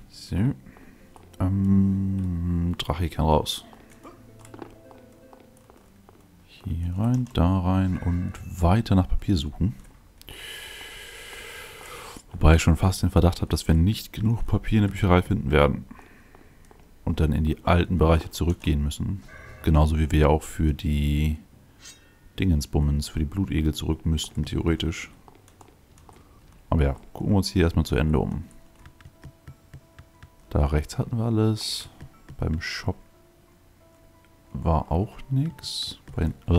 So. Drache kann raus. Hier rein, da rein und weiter nach Papier suchen. Wobei ich schon fast den Verdacht habe, dass wir nicht genug Papier in der Bücherei finden werden. Und dann in die alten Bereiche zurückgehen müssen. Genauso wie wir ja auch für die Dingensbummens, für die Blutegel zurück müssten, theoretisch. Aber ja, gucken wir uns hier erstmal zu Ende um. Da rechts hatten wir alles. Beim Shop war auch nichts. Bei den...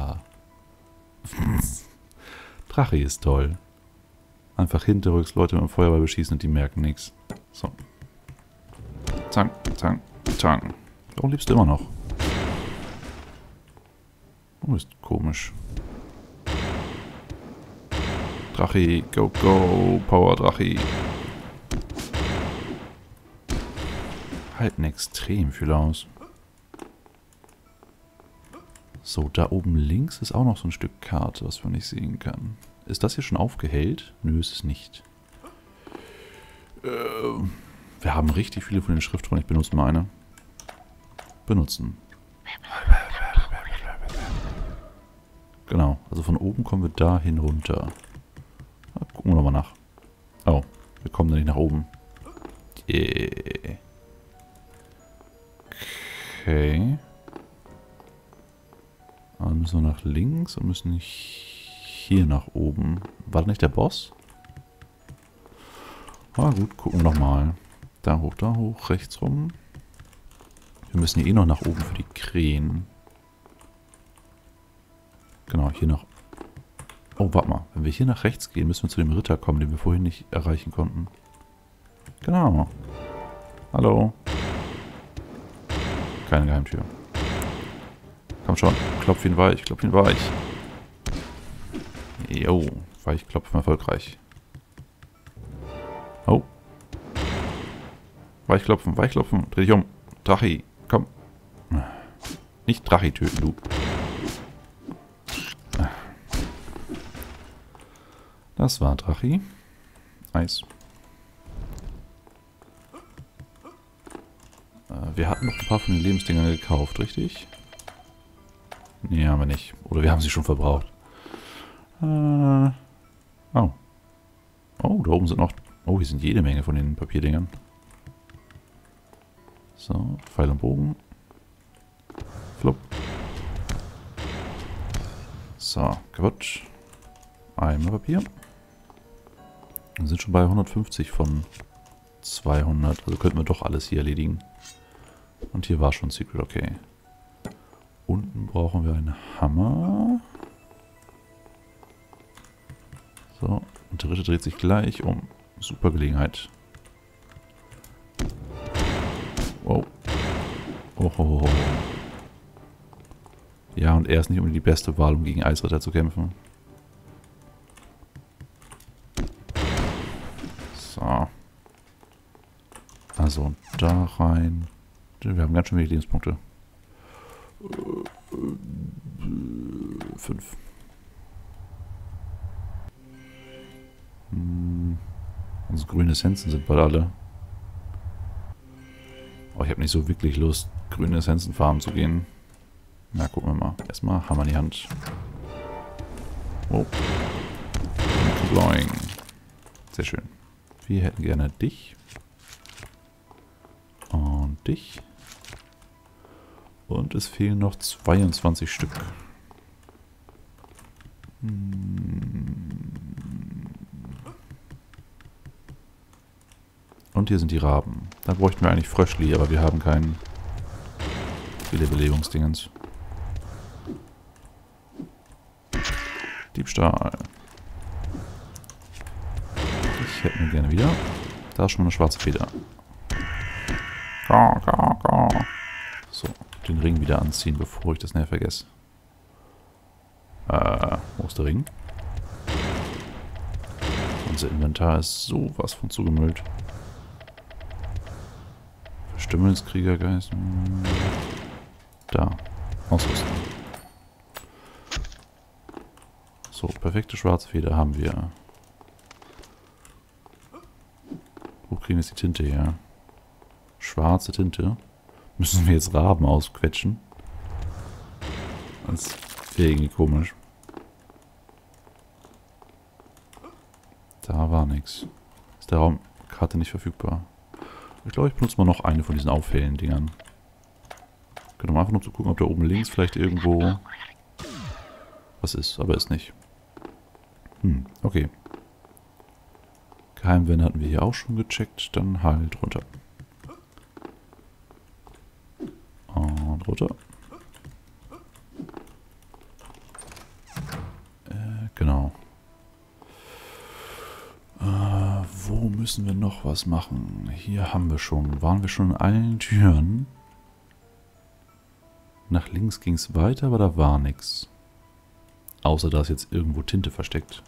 Drache ist toll. Einfach hinterrücks Leute mit dem Feuerball beschießen und die merken nichts. So. Zang, zang, zang. Warum lebst du immer noch? Oh, ist komisch. Drache, go, go, Power Drache. Halten extrem viel aus. So, da oben links ist auch noch so ein Stück Karte, was man nicht sehen kann. Ist das hier schon aufgehellt? Nö, ist es nicht. Wir haben richtig viele von den Schriftrollen. Ich benutze mal eine. Benutzen. Genau, also von oben kommen wir da hin runter. Na, gucken wir nochmal nach. Oh, wir kommen da nicht nach oben. Yeah. Okay. Dann müssen wir nach links und müssen hier nach oben. War das nicht der Boss? Ah gut, gucken wir nochmal. Da hoch, rechts rum. Wir müssen hier eh noch nach oben für die Krähen. Genau, hier noch. Oh, warte mal. Wenn wir hier nach rechts gehen, müssen wir zu dem Ritter kommen, den wir vorhin nicht erreichen konnten. Genau. Hallo. Keine Geheimtür. Komm schon. Klopf ihn weich, klopf ihn weich. Jo, Weichklopfen erfolgreich. Oh. Weichklopfen, Weichklopfen. Dreh dich um. Drache, komm. Nicht Drache töten, du. Das war Drache. Eis. Wir hatten noch ein paar von den Lebensdingern gekauft, richtig? Nee, haben wir nicht. Oder wir haben sie schon verbraucht. Oh. Oh, da oben sind noch... Oh, hier sind jede Menge von den Papierdingern. So, Pfeil und Bogen. Flupp. So, kaputt. Einmal Papier. Wir sind schon bei 150 von 200. Also könnten wir doch alles hier erledigen. Und hier war schon Secret, okay. Unten brauchen wir einen Hammer. So, und der Ritter dreht sich gleich um. Super Gelegenheit. Wow. Oh, oh, oh. Ja, und er ist nicht unbedingt die beste Wahl, um gegen Eisritter zu kämpfen. So. Also, da rein. Wir haben ganz schön wenig Lebenspunkte. 5. Unsere grünen Essenzen sind bald alle. Oh, ich habe nicht so wirklich Lust, grüne Essenzen farmen zu gehen. Na, gucken wir mal. Erstmal Hammer in die Hand. Oh. Blowing. Sehr schön. Wir hätten gerne dich. Und dich. Und es fehlen noch 22 Stück. Und hier sind die Raben. Da bräuchten wir eigentlich Fröschli, aber wir haben keinen Wiederbelebungsdingens. Diebstahl. Ich hätte ihn gerne wieder. Da ist schon mal eine schwarze Feder. So, den Ring wieder anziehen, bevor ich das nachher vergesse. Wo ist der Ring? Unser Inventar ist sowas von zugemüllt. Verstümmelungskriegergeist. Da. Ausrüsten. So, perfekte schwarze Feder haben wir. Wo kriegen wir jetzt die Tinte her? Schwarze Tinte. Müssen wir jetzt Raben ausquetschen? Das wäre irgendwie komisch. Da war nichts. Ist der Raumkarte nicht verfügbar? Ich glaube, ich benutze mal noch eine von diesen auffälligen Dingern. Genau, einfach nur zu gucken, ob da oben links vielleicht irgendwo was ist, aber ist nicht. Okay. Geheimwände hatten wir hier auch schon gecheckt. Dann halt runter. Und runter. Genau. Wo müssen wir noch was machen? Hier haben wir schon. Waren wir schon in allen Türen? Nach links ging es weiter, aber da war nichts. Außer da ist jetzt irgendwo Tinte versteckt.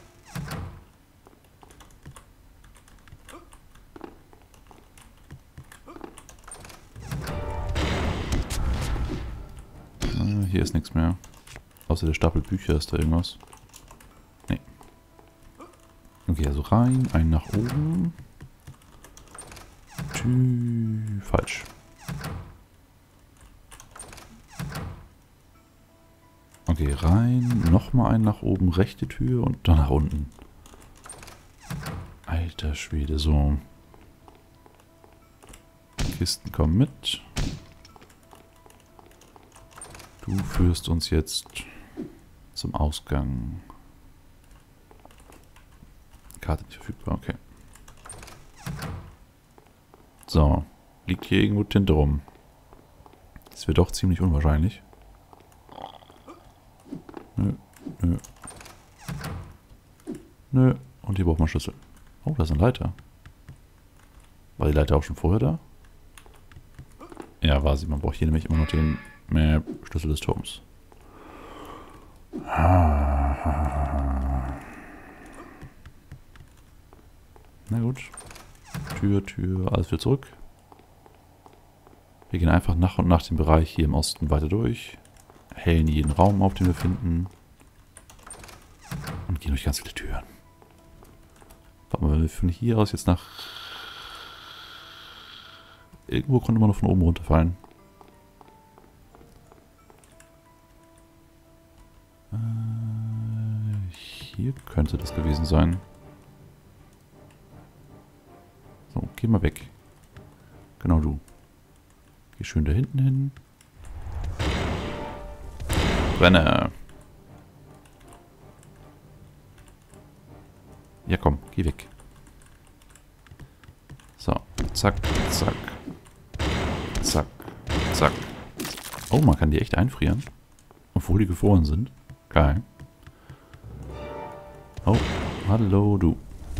Hier ist nichts mehr. Außer der Stapel Bücher ist da irgendwas. Nee. Okay, also rein, einen nach oben. Falsch. Okay, rein, nochmal einen nach oben, rechte Tür und dann nach unten. Alter Schwede, so. Kisten kommen mit. Du führst uns jetzt zum Ausgang. Karte nicht verfügbar, okay. So, liegt hier irgendwo Tinte rum. Das wird doch ziemlich unwahrscheinlich. Nö, nö. Nö, und hier braucht man Schlüssel. Oh, da ist eine Leiter. War die Leiter auch schon vorher da? Ja, war sie. Man braucht hier nämlich immer noch den Schlüssel des Turms. Na gut. Tür, alles wieder zurück. Wir gehen einfach nach und nach den Bereich hier im Osten weiter durch. Hellen jeden Raum auf, den wir finden. Und gehen durch ganz viele Türen. Warte mal, wenn wir von hier aus jetzt nach... Irgendwo konnte man noch von oben runterfallen. Hier könnte das gewesen sein. So, geh mal weg. Genau du. Geh schön da hinten hin. Brenne. Ja komm, geh weg. So, zack, zack. Zack, zack. Oh, man kann die echt einfrieren. Obwohl die gefroren sind. Geil. Oh, hallo du.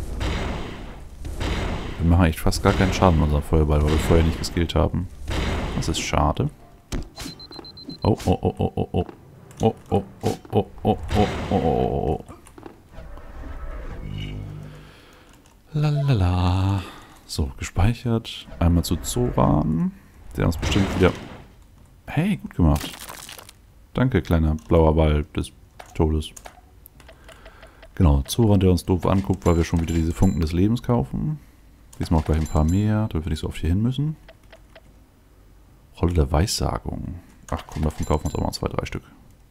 Wir machen echt fast gar keinen Schaden mit unserem Feuerball, weil wir vorher nicht geskillt haben. Das ist schade. Oh, oh, oh, oh, oh, oh. Oh, oh, oh, oh, oh, oh, oh, oh, oh. Lalala. So, gespeichert. Einmal zu Zoran. Der uns bestimmt wieder... Hey, gut gemacht. Danke, kleiner blauer Ball des Todes. Genau, Zoran, der uns doof anguckt, weil wir schon wieder diese Funken des Lebens kaufen. Diesmal auch gleich ein paar mehr, damit wir nicht so oft hier hin müssen. Rolle der Weissagung. Ach komm, davon kaufen wir uns auch mal 2, 3 Stück.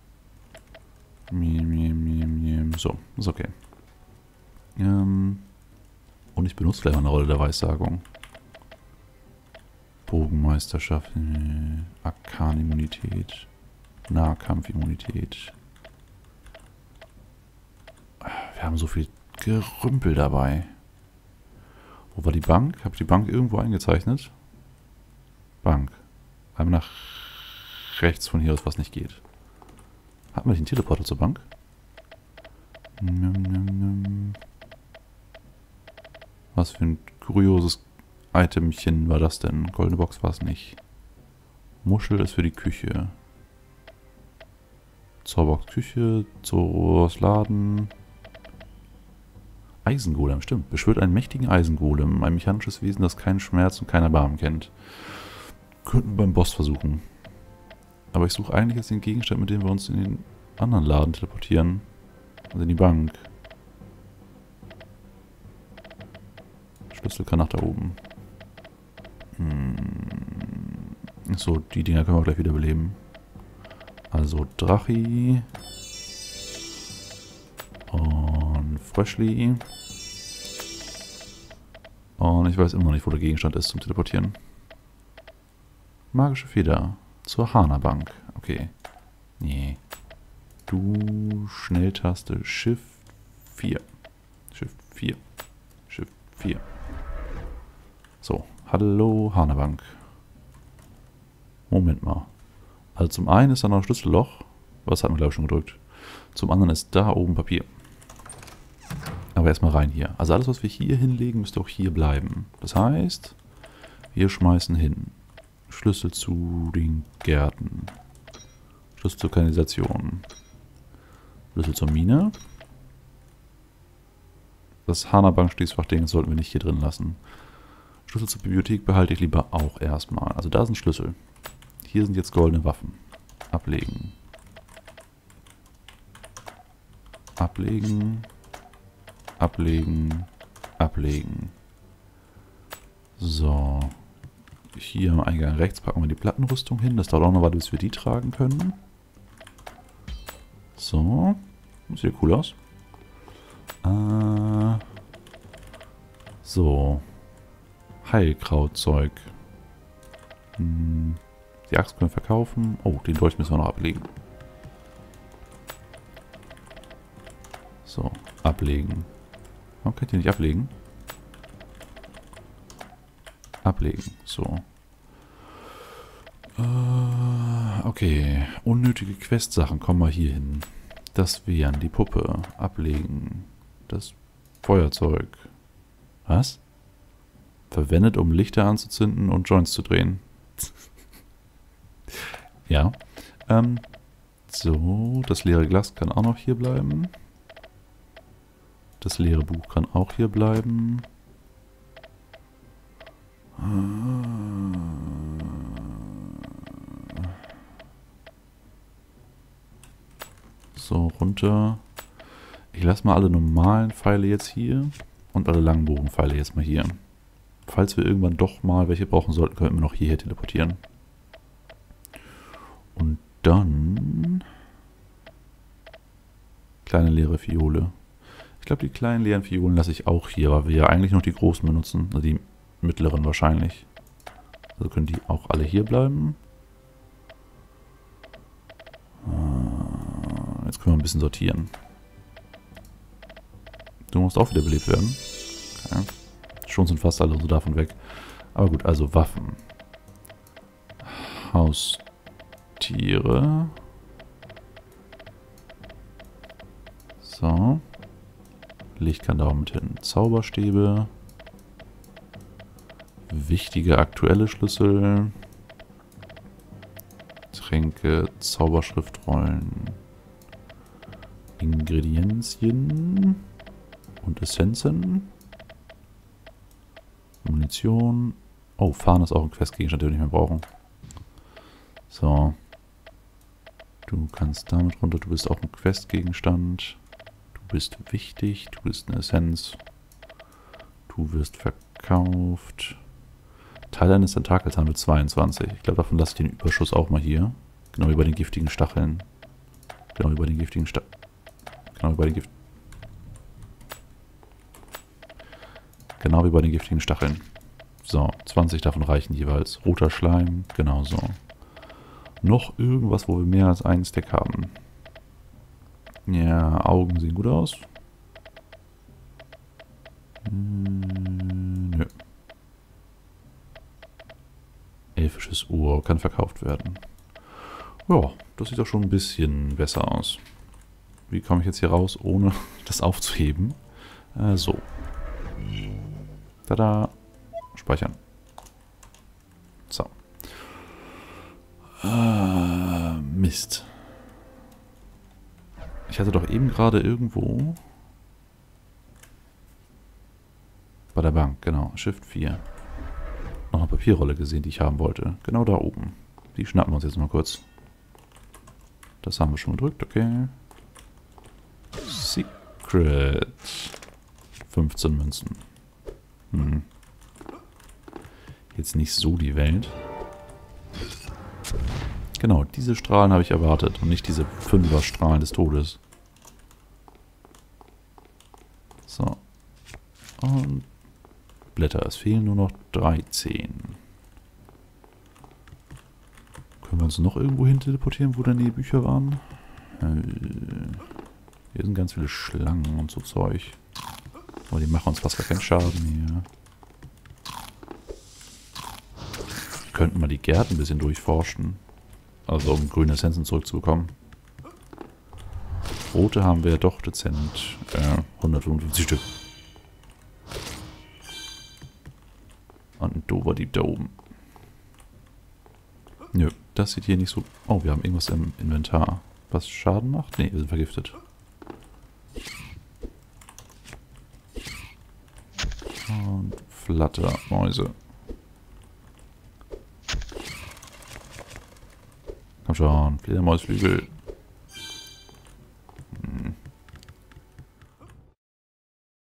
So, ist okay. Und ich benutze gleich mal eine Rolle der Weissagung. Bogenmeisterschaft, Arkanimmunität, Nahkampfimmunität. Wir haben so viel Gerümpel dabei. Wo war die Bank? Habe ich die Bank irgendwo eingezeichnet? Bank. Einmal nach rechts von hier aus, was nicht geht. Hatten wir den Teleporter zur Bank? Was für ein kurioses Itemchen war das denn? Goldene Box war es nicht. Muschel ist für die Küche. Zauberbox Küche, Zoros Laden. Eisengolem, stimmt. Beschwört einen mächtigen Eisengolem. Ein mechanisches Wesen, das keinen Schmerz und kein Erbarmen kennt. Könnten wir beim Boss versuchen. Aber ich suche eigentlich jetzt den Gegenstand, mit dem wir uns in den anderen Laden teleportieren. Also in die Bank. Schlüssel kann nach da oben. So, die Dinger können wir gleich wieder beleben. Also Drachi. Und Fröschli. Und ich weiß immer noch nicht, wo der Gegenstand ist zum Teleportieren. Magische Feder. Zur Hana-Bank. Okay. Nee. Du Schnelltaste Shift 4. Shift 4. Shift 4. So. Hallo, Hana-Bank. Moment mal. Also zum einen ist da noch ein Schlüsselloch. Was hatten wir, glaube ich, schon gedrückt. Zum anderen ist da oben Papier. Aber erstmal rein hier. Also alles, was wir hier hinlegen, müsste auch hier bleiben. Das heißt, wir schmeißen hin. Schlüssel zu den Gärten. Schlüssel zur Kanalisation. Schlüssel zur Mine. Das Hana-Bank-Schließfachding sollten wir nicht hier drin lassen. Schlüssel zur Bibliothek behalte ich lieber auch erstmal. Also da sind Schlüssel. Hier sind jetzt goldene Waffen. Ablegen. Ablegen. Ablegen. Ablegen. So. Hier am Eingang rechts packen wir die Plattenrüstung hin. Das dauert auch noch, bis wir die tragen können. So. Sieht cool aus. So. Heilkrautzeug. Die Axt können wir verkaufen. Oh, den Dolch müssen wir noch ablegen. So, ablegen. Warum könnt ihr nicht ablegen? Ablegen, so. Okay, unnötige Quest-Sachen kommen wir hier hin. Das wären die Puppe. Ablegen. Das Feuerzeug. Was? Verwendet, um Lichter anzuzünden und Joints zu drehen. Ja. So, das leere Glas kann auch noch hier bleiben. Das leere Buch kann auch hier bleiben. So, runter. Ich lasse mal alle normalen Pfeile jetzt hier und alle Langbogenpfeile jetzt mal hier. Falls wir irgendwann doch mal welche brauchen sollten, können wir noch hierher teleportieren. Und dann... Kleine leere Fiole. Ich glaube, die kleinen leeren Fiolen lasse ich auch hier, weil wir ja eigentlich noch die großen benutzen. Also die mittleren wahrscheinlich. Also können die auch alle hier bleiben. Jetzt können wir ein bisschen sortieren. Du musst auch wieder belebt werden. Okay. Schon sind fast alle so davon weg. Aber gut, also Waffen. Haustiere. So. Licht kann da auch mit hin. Zauberstäbe. Wichtige aktuelle Schlüssel. Tränke, Zauberschriftrollen. Ingredienzien. Und Essenzen. Munition. Oh, Fahren ist auch ein Questgegenstand, den wir nicht mehr brauchen. So. Du kannst damit runter. Du bist auch ein Questgegenstand. Du bist wichtig. Du bist eine Essenz. Du wirst verkauft. Teil eines Tentakels haben wir 22. Ich glaube, davon lasse ich den Überschuss auch mal hier. Genau wie bei den giftigen Stacheln. Genau wie bei den giftigen Stacheln. Genau wie bei den giftigen Stacheln. So, 20 davon reichen jeweils. Roter Schleim, genauso. Noch irgendwas, wo wir mehr als einen Stack haben. Ja, Augen sehen gut aus. Nö. Elfisches Ohr kann verkauft werden. Ja, das sieht doch schon ein bisschen besser aus. Wie komme ich jetzt hier raus, ohne das aufzuheben? So. Tada. Speichern. So. Mist. Ich hatte doch eben gerade irgendwo... Bei der Bank, genau. Shift 4. Noch eine Papierrolle gesehen, die ich haben wollte. Genau da oben. Die schnappen wir uns jetzt mal kurz. Das haben wir schon gedrückt, okay. Secret. 15 Münzen. Jetzt nicht so die Welt. Genau, diese Strahlen habe ich erwartet und nicht diese 5er-Strahlen des Todes. So. Und Blätter. Es fehlen nur noch 13. Können wir uns noch irgendwo hin teleportieren, wo dann die Bücher waren? Hier sind ganz viele Schlangen und so Zeug. Aber die machen uns fast gar keinen Schaden hier. Wir könnten mal die Gärten ein bisschen durchforschen. Also um grüne Essenzen zurückzubekommen. Rote haben wir doch dezent. 155 Stück. Und ein Doberdieb da oben. Nö, das sieht hier nicht so... Oh, wir haben irgendwas im Inventar. Was Schaden macht? Ne, wir sind vergiftet. Und Flattermäuse. Komm schon, Fledermausflügel.